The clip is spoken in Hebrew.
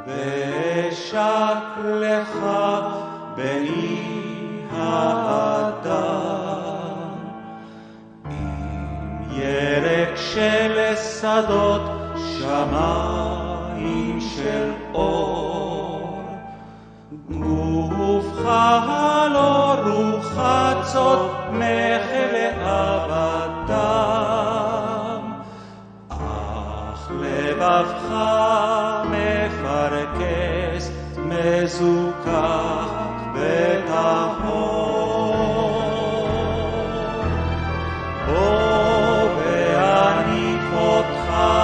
ואשק לך בני האדם. עם ירק של שדות, שמיים של אור, גופך לא רוחצות מחלה אבדם, אך לבבך מפרכס, מזוכח וטהור. בוא ואניף אותך